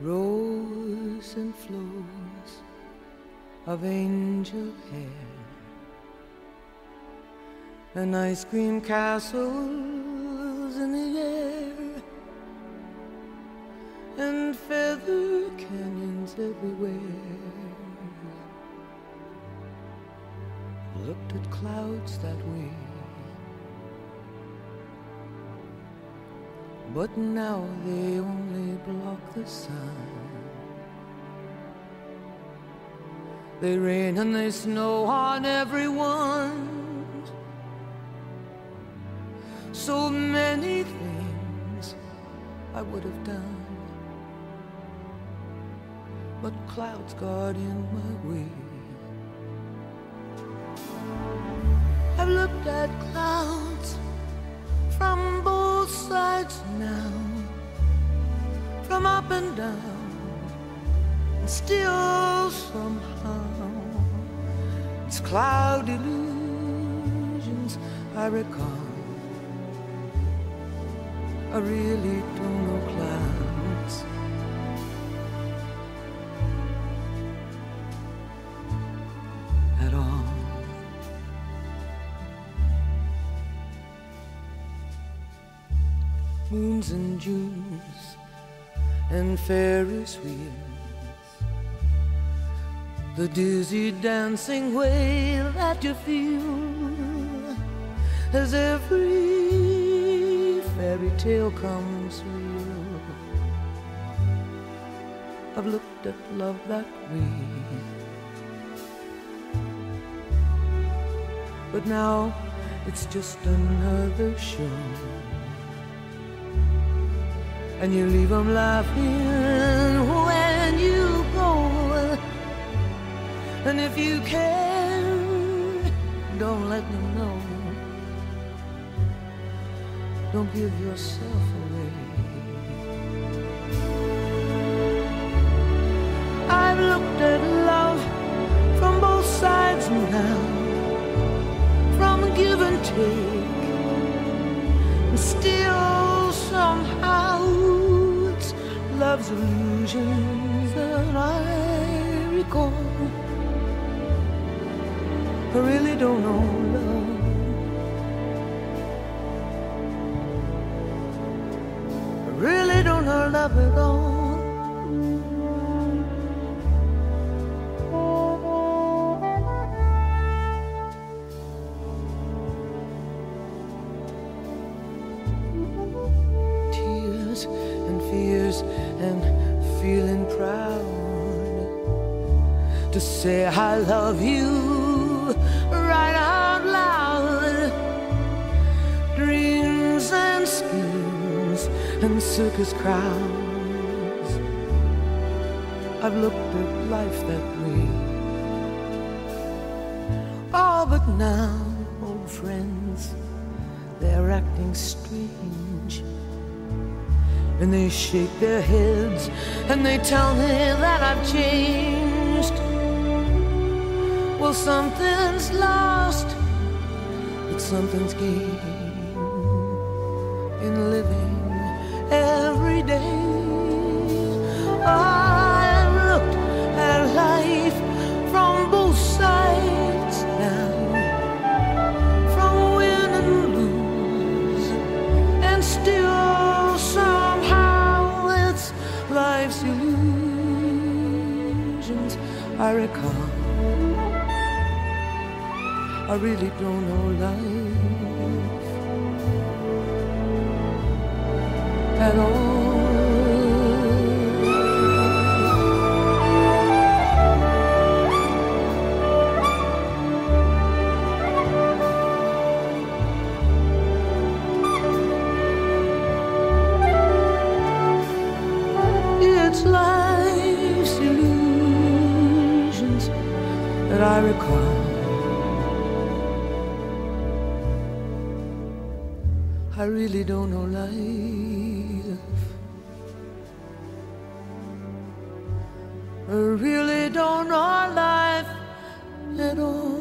rows and flows of angel hair, and ice cream castles in the air, and feather canyons everywhere. Looked at clouds that way, but now they only block the sun. They rain and they snow on everyone. So many things I would have done, but clouds got in my way. I've looked at clouds from both sides now, from up and down, and still somehow it's cloud illusions I recall. I really don't know clouds at all. Moons and Junes and Ferris wheels, the dizzy dancing way that you feel as every fairy tale comes real. I've looked at love that way, but now it's just another show, and you leave them laughing when you go. And if you can, don't let them know. Don't give yourself away. I've looked at love from both sides now, from give and take, and still somehow it's love's illusions that I recall. I really don't know love. Really don't know love at all. Tears and fears and feeling proud to say I love you right out loud. Dreams and schemes and circus crowds, I've looked at life that way. Oh, but now, old friends, they're acting strange, and they shake their heads and they tell me that I've changed. Well, something's lost, but something's gained in living every day. I've looked at life from both sides now, from win and lose, and still somehow it's life's illusions I recall. I really don't know life at all. It's life's illusions that I recall. I really don't know life. I really don't know life at all.